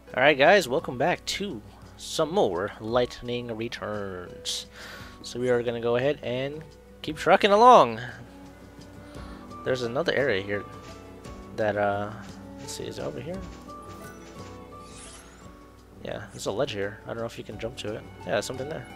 Alright guys, welcome back to some more Lightning Returns. So we are gonna go ahead and keep trucking along. There's another area here that let's see, is it over here? Yeah, there's a ledge here. I don't know if you can jump to it. Yeah, there's something there.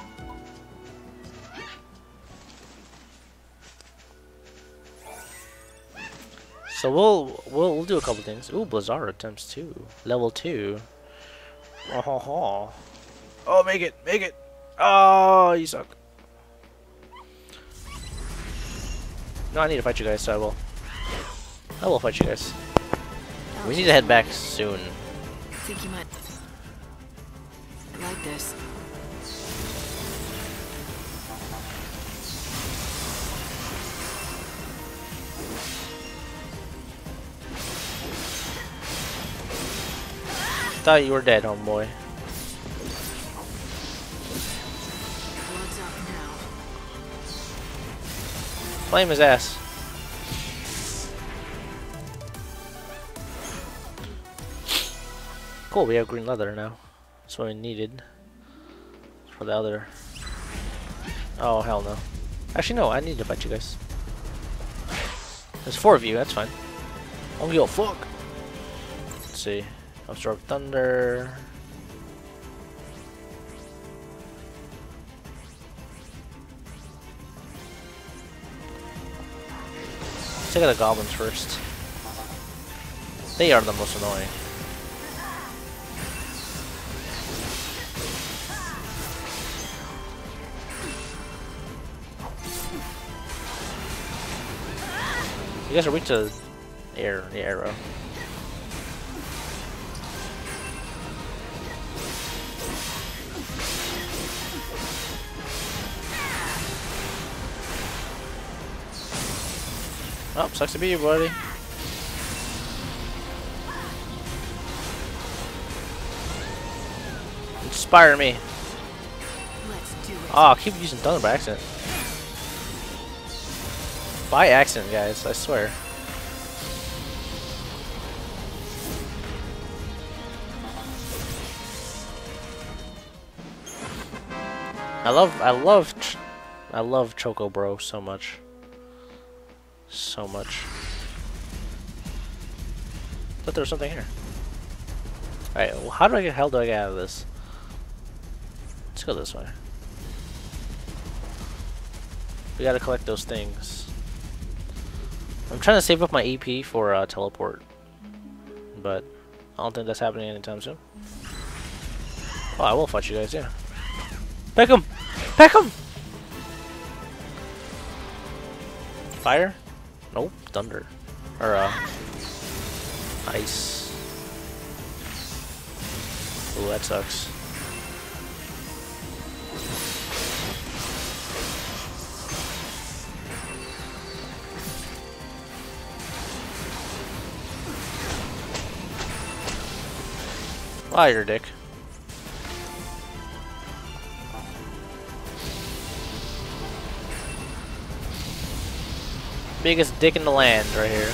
So we'll do a couple things. Ooh, Blizzard attempts 2. Level 2. Oh, ho, ho. Oh, make it, make it. Oh, you suck. No, I need to fight you guys, so I will fight you guys. We need to head back soon. I think you might like this. Thought you were dead, homeboy. Blood's up now. Flame his ass. Cool, we have green leather now. That's what we needed for the other. Oh, hell no. Actually, no, I need to fight you guys. There's 4 of you, that's fine. I don't give a fuck. Let's see. Absorb thunder. Let's take out the goblins first. They are the most annoying. You guys are weak to the arrow. Oh, sucks to be you, buddy. Inspire me. Let's do it. Oh, I keep using thunder by accident. By accident, guys, I swear. I love Choco Bro so much. So much. But there's something here. Alright, well, how do I get hell do I get out of this? Let's go this way. We gotta collect those things. I'm trying to save up my EP for teleport, but I don't think that's happening anytime soon. Oh, I will fight you guys, yeah. Peck him! Peck him! Fire? Nope, thunder. Or, ice. Ooh, that sucks. Fire, dick. Biggest dick in the land right here.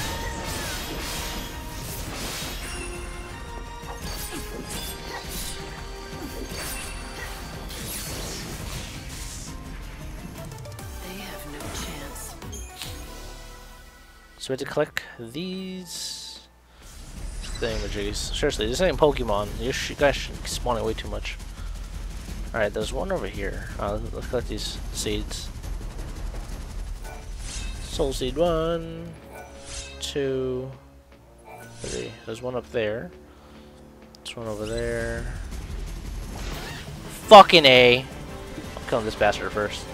They have no chance. So we have to collect these thingamajiggies. Seriously, this ain't Pokemon. You guys should spawn it way too much. Alright, there's one over here. Let's collect these seeds. Soul Seed 1, 2, 3. There's one up there. There's one over there. Fucking A! I'm killing this bastard first.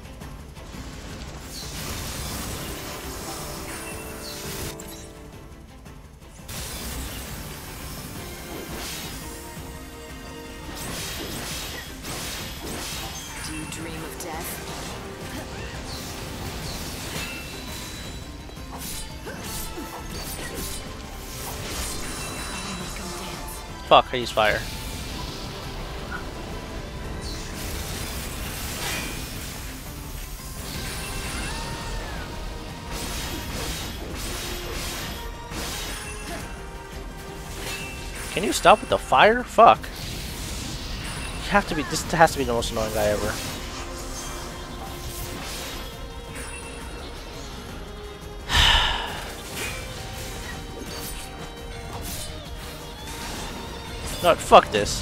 Do you dream of death? I'll make 'em dance. Fuck, I use fire. Can you stop with the fire? Fuck. You have to be. This has to be the most annoying guy ever. No, fuck this.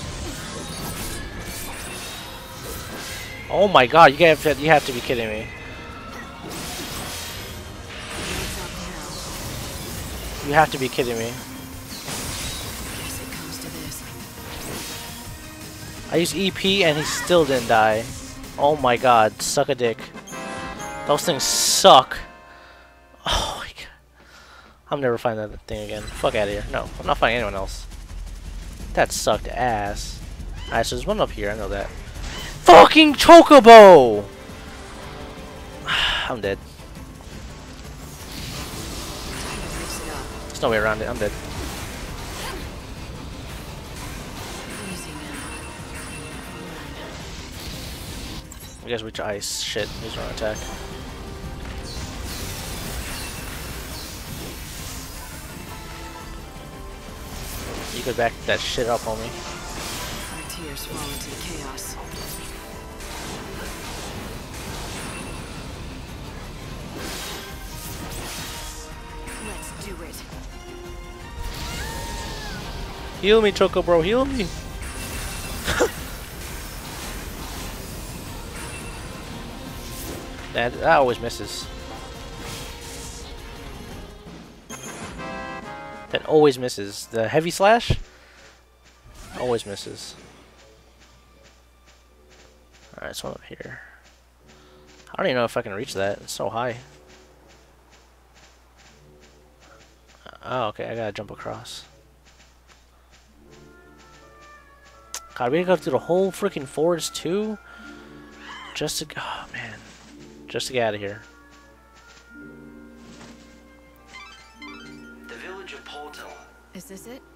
Oh my god, you have to be kidding me. You have to be kidding me. I used EP and he still didn't die. Oh my god, suck a dick. Those things suck. Oh my god. I'm never finding that thing again. Fuck out of here. No, I'm not finding anyone else. That sucked ass. Alright, so there's one up here, I know that. Fucking Chocobo! I'm dead. There's no way around it, I'm dead. You guys reach ice. Shit, he's on attack. You could back that shit up, homie. Our tears fall into the chaos. Let's do it. Heal me, Choco bro, heal me. That always misses. That always misses. The heavy slash always misses. Alright, it's one up here. I don't even know if I can reach that. It's so high. Oh, okay, I gotta jump across. God, we gotta go through the whole freaking forest too? Just to... oh, man. Just to get out of here. The village of Polto. Is this it?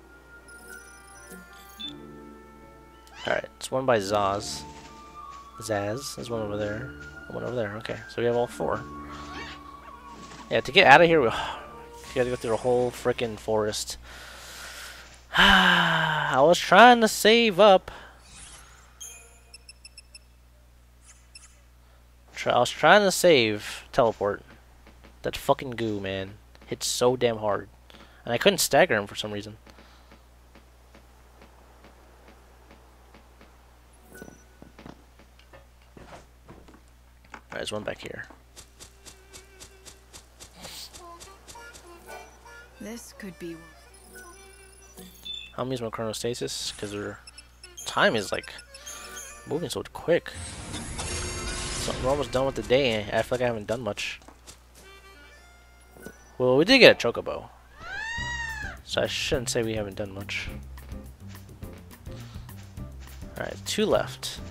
Alright, it's one by Zaz. Zaz. There's one over there. One over there. Okay, so we have all four. Yeah, to get out of here, we gotta go through the whole freaking forest. I was trying to save up. I was trying to save teleport. That fucking goo, man. Hits so damn hard. And I couldn't stagger him for some reason. Alright, there's one back here. This could be. I'm using my chronostasis because their time is like moving so quick. So we're almost done with the day. I feel like I haven't done much. Well, we did get a Chocobo, so I shouldn't say we haven't done much. Alright, 2 left.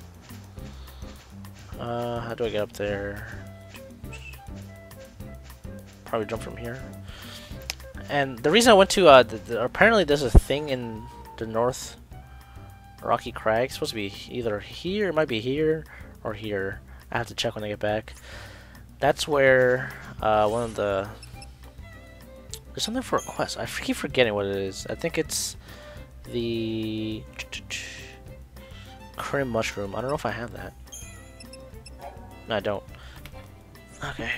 How do I get up there? Probably jump from here. And the reason I went to, apparently there's a thing in the North Rocky Crag. It's supposed to be either here, it might be here, or here. I have to check when I get back. That's where, one of the... there's something for a quest. I keep forgetting what it is. I think it's the... Crim Mushroom. I don't know if I have that. No, I don't. Okay.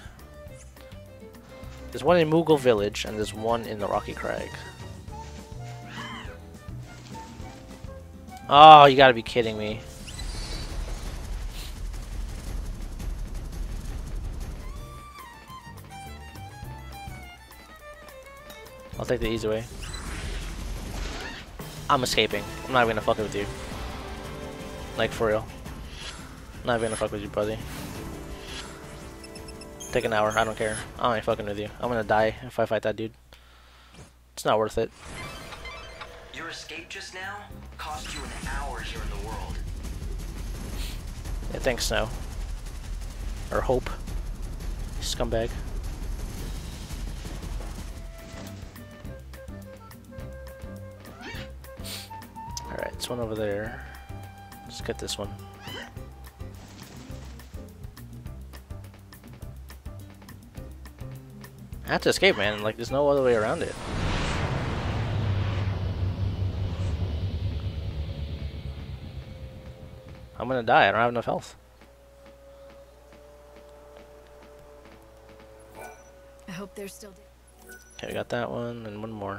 There's one in Moogle Village, and there's one in the Rocky Crag. Oh, you gotta be kidding me. I'll take the easy way. I'm escaping. I'm not gonna fuck with you. Like, for real. I'm not gonna fuck with you, buddy. Take an hour, I don't care. I ain't fucking with you. I'm gonna die if I fight that dude. It's not worth it. Your escape just now cost you an hour here in the world. Yeah, thanks, Snow. Or Hope. Scumbag. Alright, it's one over there. Let's get this one. I have to escape, man. Like, there's no other way around it. I'm gonna die. I don't have enough health. I hope they're still. Okay, we got that one and one more.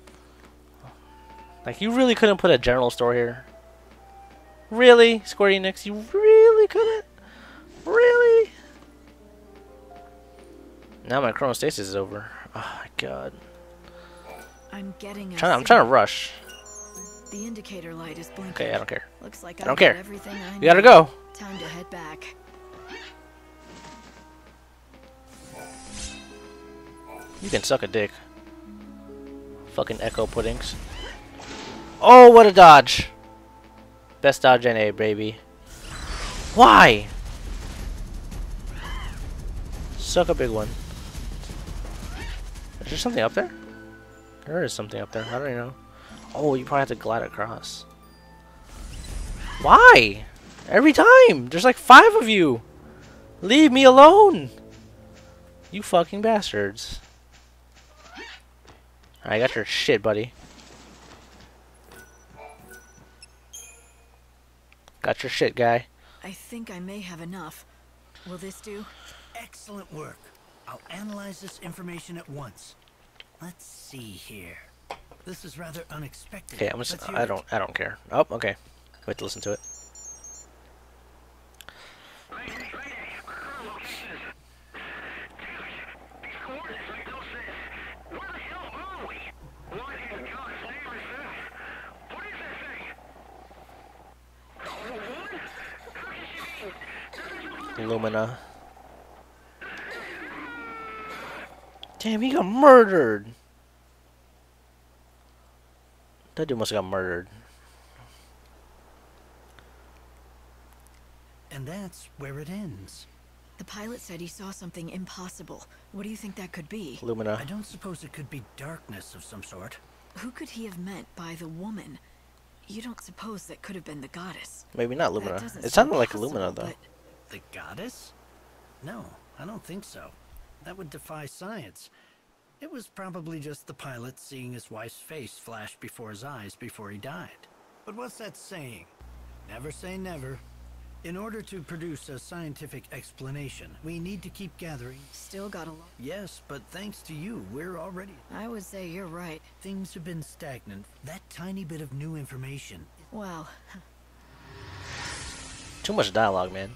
Like, you really couldn't put a general store here? Really? Square Enix, you really couldn't? Really? Now my chronostasis is over. Oh my god. I'm getting. I'm trying to rush. The indicator light is blinking. Okay, I don't care. Looks like I don't got care. Everything I We gotta need. go. Time to head back. You can suck a dick. Fucking Echo Puddings. Oh, what a dodge. Best dodge NA, baby. Why? Suck a big one. Is there something up there? There is something up there. I don't know. Oh, you probably have to glide across. Why? Every time! There's like 5 of you! Leave me alone! You fucking bastards. I got your shit, buddy. Got your shit, guy. I think I may have enough. Will this do? Excellent work. I'll analyze this information at once. Let's see here. This is rather unexpected. Okay, I'm just. I don't care. Oh, okay. Wait to listen to it. Lumina. Damn, he got murdered. That dude must have got murdered. And that's where it ends. The pilot said he saw something impossible. What do you think that could be? Lumina. I don't suppose it could be darkness of some sort. Who could he have meant by the woman? You don't suppose that could have been the goddess? Maybe not That Lumina. doesn't It sound sounded like possible, Lumina though. but The goddess? No, I don't think so. That would defy science. It was probably just the pilot seeing his wife's face flash before his eyes before he died. But what's that saying? Never say never. In order to produce a scientific explanation, we need to keep gathering. still got a lot. Yes, but thanks to you, we're already... I would say you're right. Things have been stagnant. That tiny bit of new information. Well, Too much dialogue, man.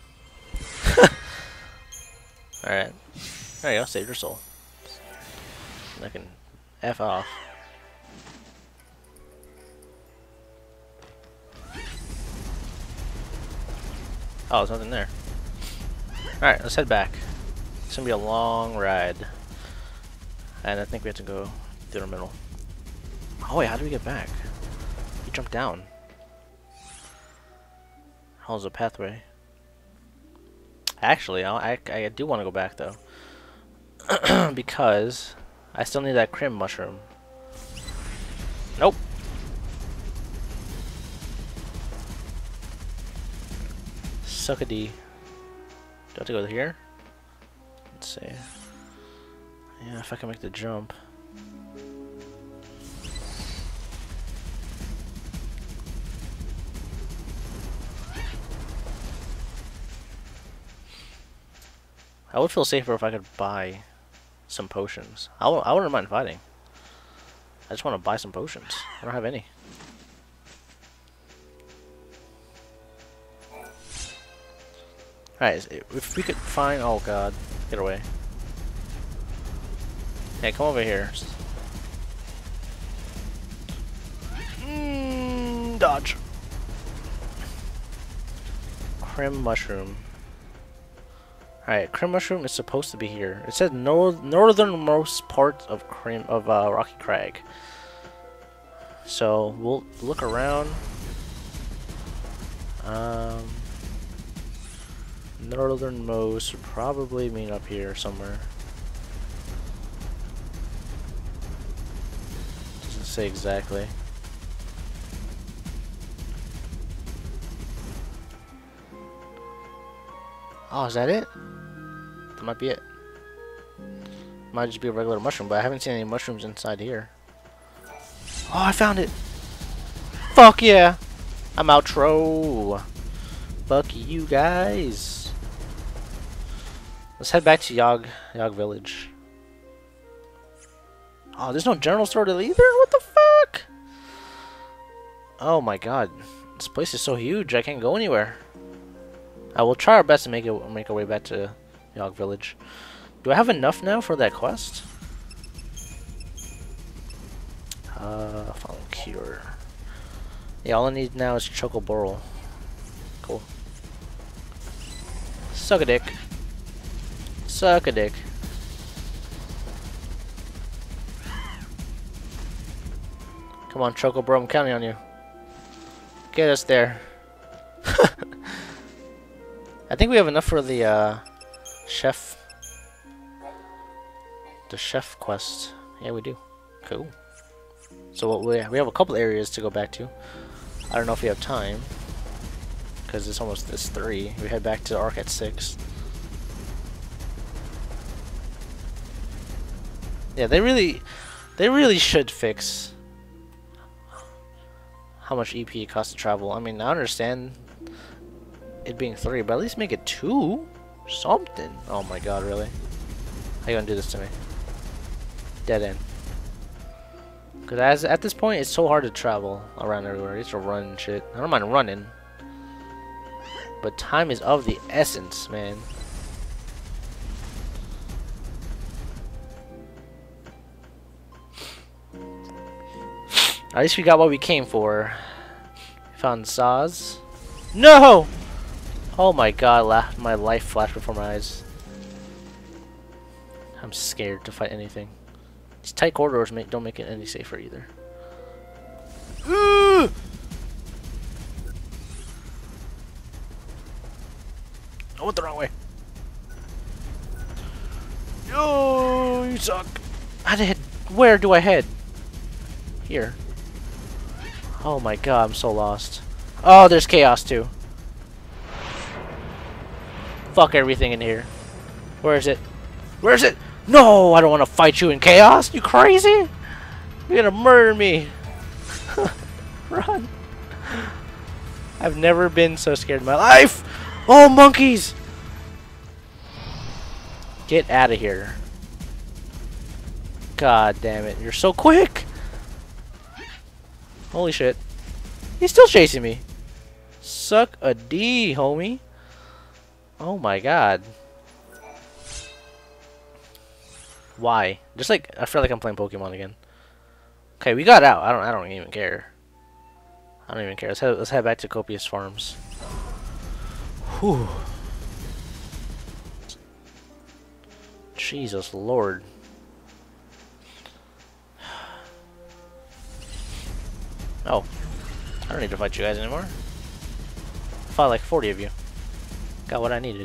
Alright. There you go, save your soul. I can F off. Oh, there's nothing there. Alright, let's head back. It's gonna be a long ride. And I think we have to go through the middle. Oh wait, how do we get back? You jump down. How's the pathway? Actually, I do want to go back though. Because I still need that crim mushroom. Nope. Suck a D. Do I have to go here? Let's see. Yeah, if I can make the jump. I would feel safer if I could buy some potions. I wouldn't mind fighting. I just want to buy some potions. I don't have any. Alright, if we could find... Oh god. Get away. Hey, come over here. Dodge. Crim mushroom. Alright, Crim Mushroom is supposed to be here. It says northernmost part of Rocky Crag. So we'll look around. Northernmost would probably mean up here somewhere. Doesn't say exactly. Oh, is that it? That might be it. Might just be a regular mushroom, but I haven't seen any mushrooms inside here. Oh, I found it! Fuck yeah! I'm outro! Fuck you guys. Let's head back to Yog Village. Oh, there's no general store either? What the fuck? Oh my god. This place is so huge, I can't go anywhere. I will try our best to make our way back to Yog Village. Do I have enough now for that quest? Follow cure. Yeah, all I need now is Chocoboro. Cool. Suck a dick. Suck a dick. Come on, Chocoboro, I'm counting on you. Get us there. I think we have enough for the chef. The chef quest. Yeah, we do. Cool. So we have a couple areas to go back to. I don't know if we have time, because it's almost this 3. We head back to the Ark at 6. Yeah, they really should fix how much EP it costs to travel. I mean, I understand it being 3, but at least make it 2. Something. Oh my god, really? How you gonna do this to me? Dead end. Because at this point, it's so hard to travel around everywhere. You have to run and shit. I don't mind running. But time is of the essence, man. At least we got what we came for. We found Saz. No! Oh my god, my life flashed before my eyes. I'm scared to fight anything. These tight corridors don't make it any safer either. I went the wrong way. Yo, you suck. Where do I head? Here. Oh my god, I'm so lost. Oh, there's chaos too. Fuck everything in here. Where is it? Where is it? No, I don't want to fight you in chaos. You crazy? You're gonna murder me. Run. I've never been so scared in my life. Oh, monkeys. Get out of here. God damn it. You're so quick. Holy shit. He's still chasing me. Suck a D, homie. Oh my god. Why? Just like, I feel like I'm playing Pokemon again. Okay, we got out. I don't even care. I don't even care. Let's head back to Copious Farms. Whew. Jesus Lord. Oh. I don't need to fight you guys anymore. I fought like 40 of you. Got what I needed.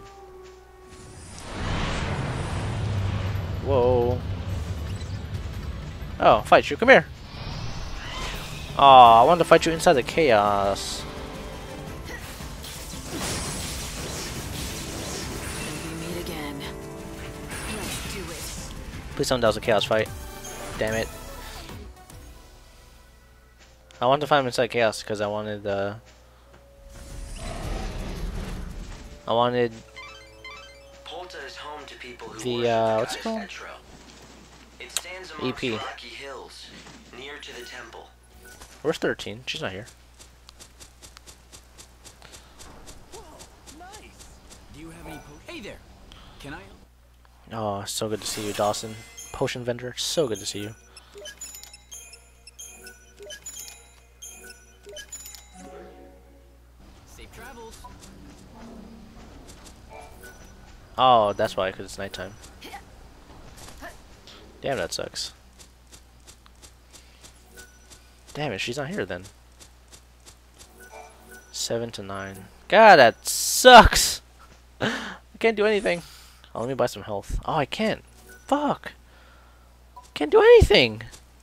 Whoa. Oh, fight you. Come here. Oh, I wanted to fight you inside the chaos. We meet again. Let's do it. Please tell me that was a chaos fight. Damn it. I wanted to find him inside chaos because I wanted the... Polta is home to people who the, worship what's it called? Petra. It stands amongst EP. rocky hills, near to the temple. Where's 13? She's not here. Whoa, nice. Do you have any Hey there. Can I? Oh, so good to see you, Dawson. Potion vendor. So good to see you. Safe travels. Oh, that's why, because it's nighttime. Damn, that sucks. Damn it, she's not here then. 7 to 9. God, that sucks! I can't do anything. Oh, let me buy some health. Oh, I can't. Fuck! Can't do anything!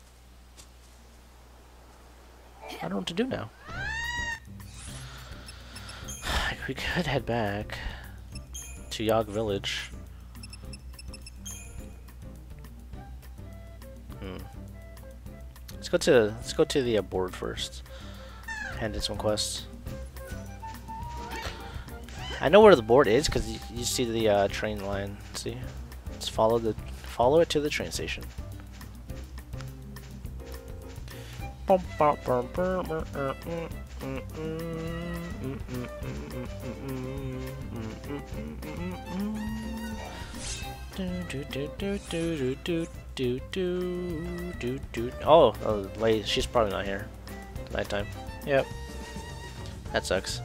I don't know what to do now. We could head back to Yog Village. Let's go to the board first. Hand in some quests. I know where the board is because you see the train line. See, just follow it to the train station. Oh, wait, she's probably not here. Nighttime. Yep. That sucks.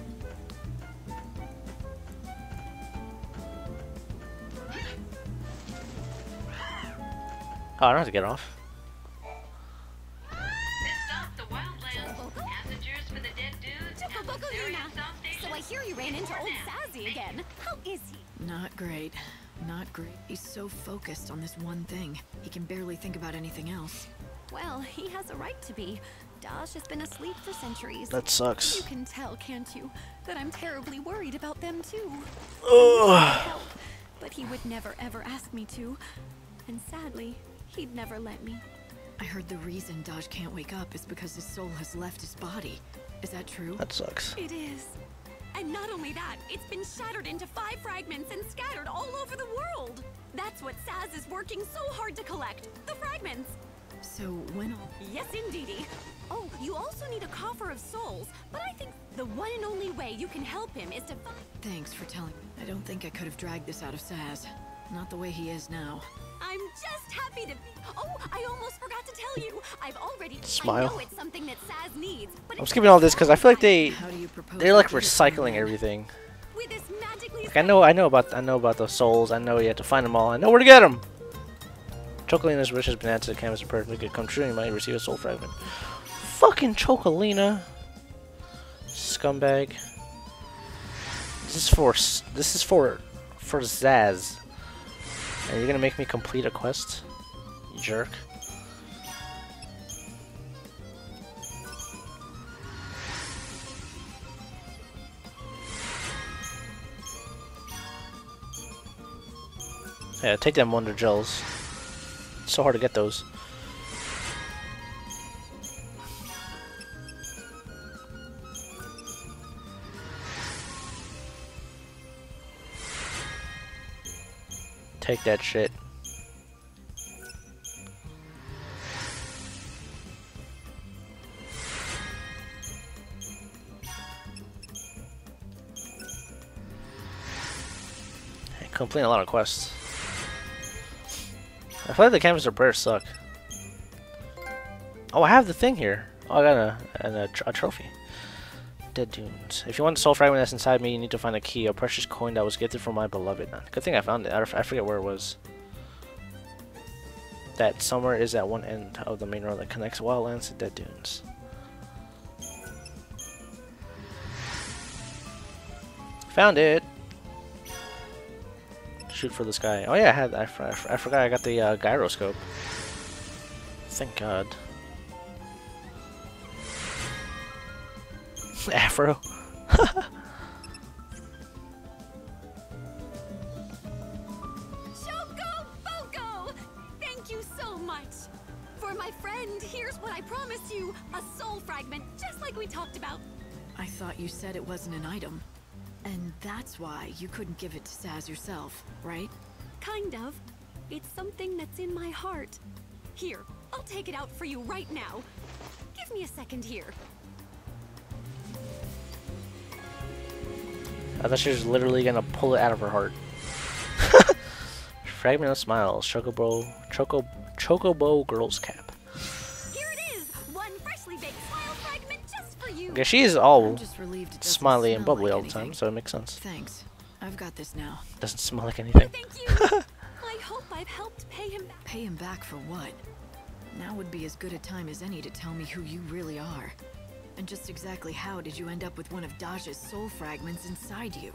Oh, I don't have to get off. This stop the Wildlands. Passengers for the dead dudes. Chocoboco Luna. So I hear you ran into old Sassy again. How is he? Not great. Not great. He's so focused on this one thing. He can barely think about anything else. Well, he has a right to be. Daj has been asleep for centuries. That sucks. You can tell, can't you, that I'm terribly worried about them too. Ugh. But he would never ever ask me to. And sadly, he'd never let me. I heard the reason Daj can't wake up is because his soul has left his body. Is that true? That sucks. It is. And not only that, it's been shattered into 5 fragments and scattered all over the world. That's what Saz is working so hard to collect. The fragments. So when all... Yes, indeedy. Oh, you also need a coffer of souls, but I think the one and only way you can help him is to find... Thanks for telling me. I don't think I could have dragged this out of Saz. Not the way he is now. I'm just happy to be... Oh, I almost forgot to tell you. I've already... Smile. I know it's something that Saz needs, but I'm skipping all this because I feel like How do you propose they're like to do this in recycling the everything. with this magically... Like I know about the souls. I know you have to find them all. I know where to get them. Chocolina's wish has been added to the canvas to perfectly could come true. You might receive a soul fragment. Fucking Chocolina, scumbag. This is for Zaz. And you're gonna make me complete a quest, you jerk. Yeah, take them Wonder Gels. It's so hard to get those. Take that shit. I complete a lot of quests. I feel like the canvas of prayer suck. Oh, I have the thing here. Oh, I got a trophy. Dead Dunes. If you want the soul fragment that's inside me, you need to find a key, a precious coin that was gifted from my beloved. Good thing I found it. I forget where it was. That somewhere is at one end of the main road that connects Wildlands to Dead Dunes. Found it. Shoot for the sky. Oh yeah, I forgot I got the gyroscope. Thank God. Afro. Chocoboco! Thank you so much. For my friend, here's what I promised you. A soul fragment, just like we talked about. I thought you said it wasn't an item. And that's why you couldn't give it to Saz yourself, right? Kind of. It's something that's in my heart. Here, I'll take it out for you right now. Give me a second here. I thought she was literally gonna pull it out of her heart. Fragment of smiles, chocobo girl's cap. Here it is, one freshly baked smile fragment just for you. Okay, she is all I'm just relieved it doesn't smiley and smell bubbly like all the time, anything. so it makes sense. Thanks. I've got this now. Doesn't smell like anything. Thank you. I hope I've helped pay him back. Pay him back for what? Now would be as good a time as any to tell me who you really are. And just exactly how did you end up with one of Daj's soul fragments inside you?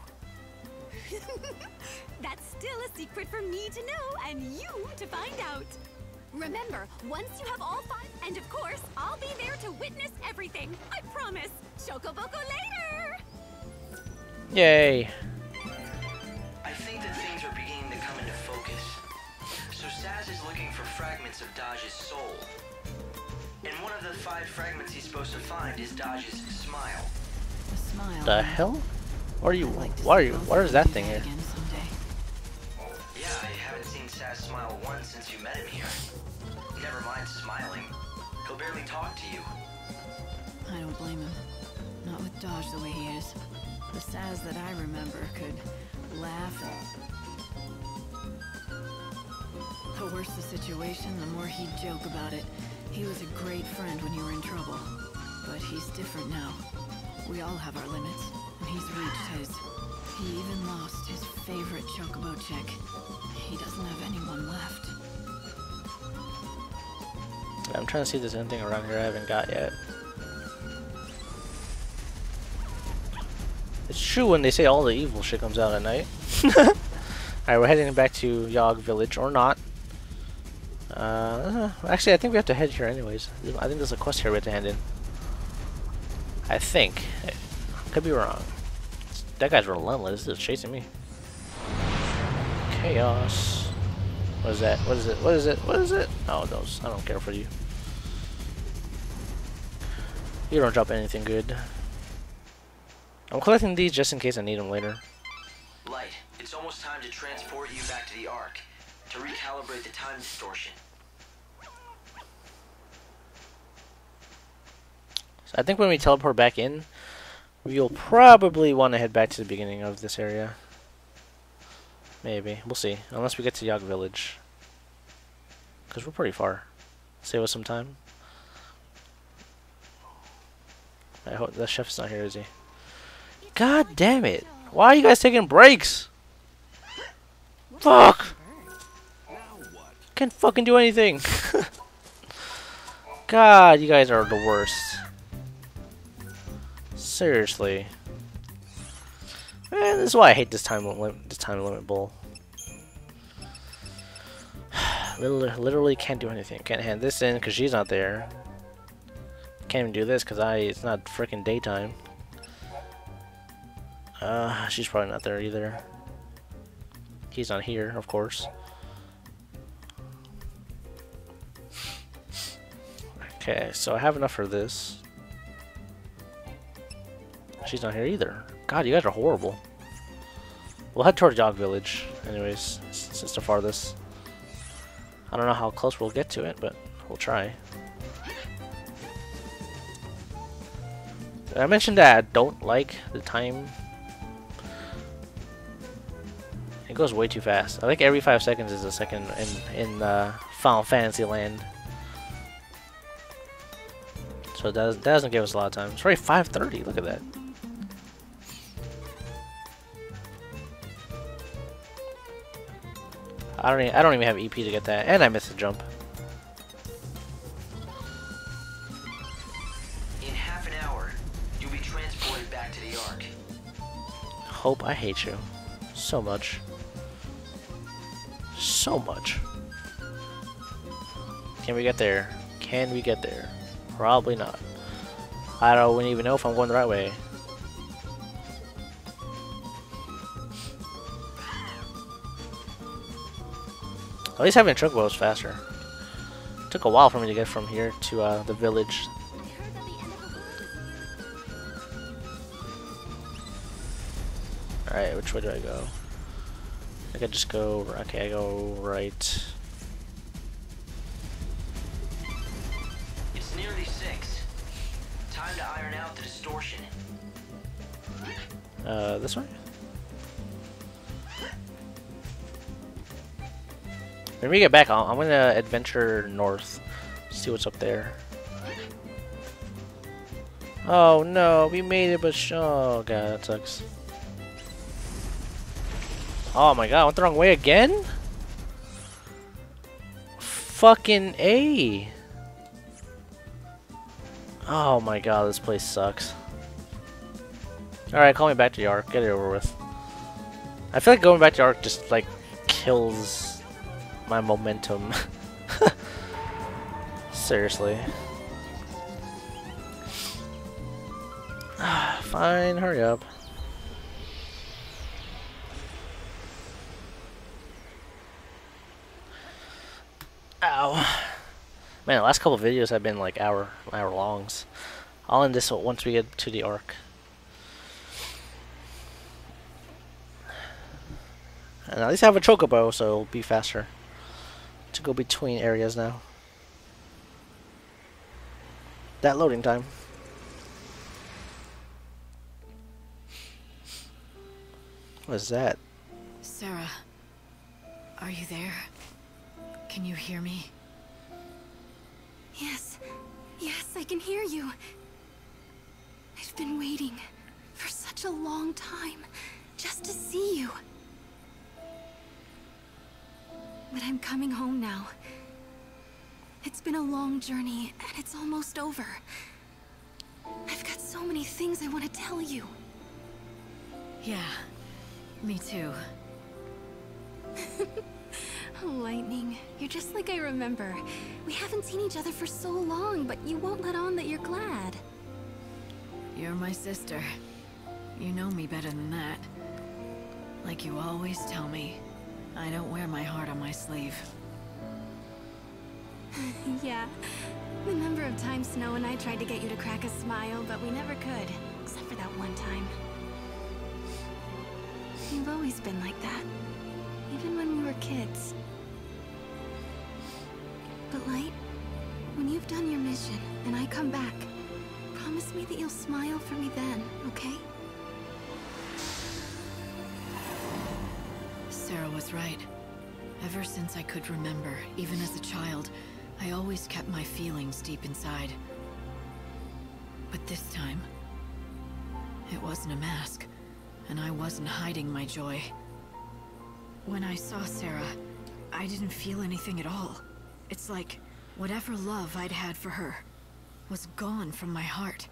That's still a secret for me to know and you to find out. Remember, once you have all 5, and of course, I'll be there to witness everything. I promise. Chocoboco later! Yay! I think that things are beginning to come into focus. So Saz is looking for fragments of Daj's soul. And one of the 5 fragments he's supposed to find is Daj's smile. A smile. The hell? What are you? I'd like to Why are see you? both What of is you that do thing here? again someday. Yeah, I haven't seen Saz smile once since you met him here. Never mind smiling. He'll barely talk to you. I don't blame him. Not with Dodge the way he is. The Saz that I remember could laugh and... The worse the situation, the more he'd joke about it. He was a great friend when you were in trouble. But he's different now. We all have our limits, and he's reached his. He even lost his favorite chocobo chick. He doesn't have anyone left. I'm trying to see if there's anything around here I haven't got yet. It's true when they say all the evil shit comes out at night. Alright, we're heading back to Yogg Village, or not. Actually, I think we have to head here anyways. I think there's a quest here we have to hand in. I think. Could be wrong. That guy's relentless. He's chasing me. Chaos. What is that? What is it? What is it? What is it? Oh, those. I don't care for you. You don't drop anything good. I'm collecting these just in case I need them later. Light, it's almost time to transport you back to the Ark to recalibrate the time distortion. So I think when we teleport back in, we'll probably want to head back to the beginning of this area. Maybe. We'll see. Unless we get to Yogg Village. Because we're pretty far. Save us some time. I hope the chef's not here, is he? God damn it! Why are you guys taking breaks? Fuck! Can't fucking do anything. God, you guys are the worst. Seriously. Man, this is why I hate this time limit bull. Literally can't do anything. Can't hand this in because she's not there. Can't even do this because it's not freaking daytime. She's probably not there either. He's not here, of course. Okay, so I have enough for this. She's not here either. God, you guys are horrible. We'll head towards Yogg Village. Anyways, it's the farthest. I don't know how close we'll get to it, but we'll try. Did I mention that I don't like the time? It goes way too fast. I think every 5 seconds is a second in Final Fantasy Land. So that doesn't give us a lot of time. It's already 5:30. Look at that. I don't even have EP to get that, and I missed the jump. In half an hour, you'll be transported back to the Ark. Hope, I hate you so much. So much. Can we get there? Can we get there? Probably not. I don't even know if I'm going the right way. At least having a truck was faster. It took a while for me to get from here to the village. Alright, which way do I go? I could just go... Okay, I go right. It's nearly 6. Time to iron out the distortion. This way? When we get back, I'm gonna adventure north. See what's up there. Oh no, we made it, but oh god, that sucks. Oh my god, I went the wrong way again? Fucking A. Oh my god, this place sucks. Alright, call me back to the Ark. Get it over with. I feel like going back to the Ark just like kills my momentum. Seriously. Fine, hurry up. Ow. Man, the last couple of videos have been like hour longs. I'll end this once we get to the Ark. And at least I have a chocobo, so it'll be faster to go between areas now. That loading time. What is that? Sarah, are you there? Can you hear me? Yes. Yes, I can hear you. I've been waiting for such a long time just to see you. But I'm coming home now. It's been a long journey, and it's almost over. I've got so many things I want to tell you. Yeah, me too. Oh, Lightning, you're just like I remember. We haven't seen each other for so long, but you won't let on that you're glad. You're my sister. You know me better than that. Like you always tell me, I don't wear my heart on my sleeve. Yeah. The number of times Snow and I tried to get you to crack a smile, but we never could. Except for that one time. You've always been like that. Even when we were kids. But Light, when you've done your mission and I come back, promise me that you'll smile for me then, okay? Sarah was right. Ever since I could remember, even as a child, I always kept my feelings deep inside. But this time, it wasn't a mask, and I wasn't hiding my joy. When I saw Sarah, I didn't feel anything at all. It's like whatever love I'd had for her was gone from my heart.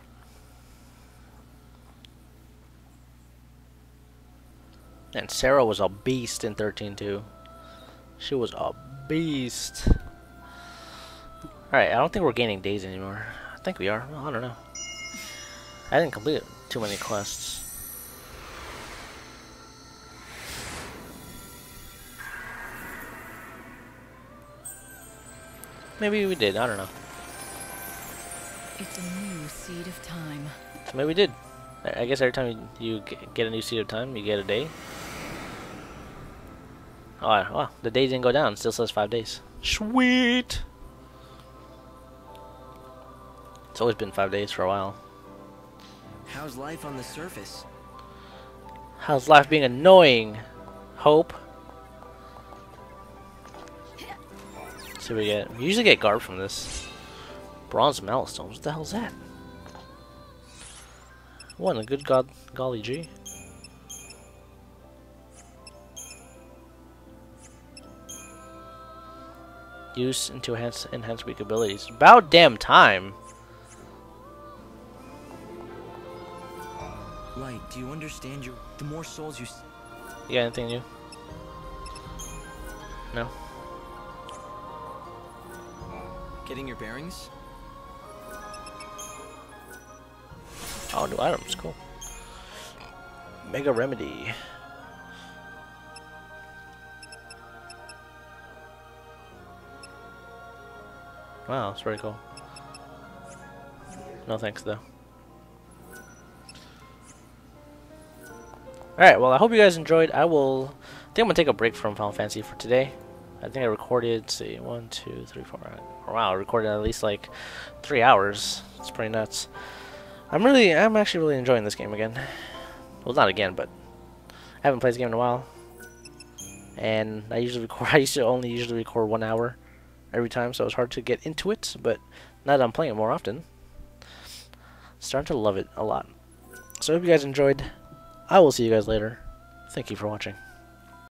And Sarah was a beast in 13 too. She was a beast. Alright, I don't think we're gaining days anymore. I think we are. Well, I don't know. I didn't complete too many quests. Maybe we did. I don't know. It's a new seed of time. So maybe we did. I guess every time you get a new seed of time, you get a day. Oh, wow. The day didn't go down. It still says 5 days. Sweet! It's always been 5 days for a while. How's life on the surface? How's life being annoying? Hope. See what we get. We usually get garb from this. Bronze Malastone. What the hell's that? What a good golly gee. Use to enhance weak abilities. About damn time. Light, do you understand the more souls you... You got anything new? No? Getting your bearings? Oh, new items. Cool. Mega Remedy. Wow, that's pretty cool. No thanks, though. Alright, well, I hope you guys enjoyed. I think I'm going to take a break from Final Fantasy for today. I think I recorded, let's see, 1, 2, 3, 4. Wow, I recorded at least like 3 hours. It's pretty nuts. I'm actually really enjoying this game again. Well, not again, but I haven't played this game in a while. And I used to only usually record 1 hour every time, so it was hard to get into it, but now that I'm playing it more often, I'm starting to love it a lot. So I hope you guys enjoyed. I will see you guys later. Thank you for watching.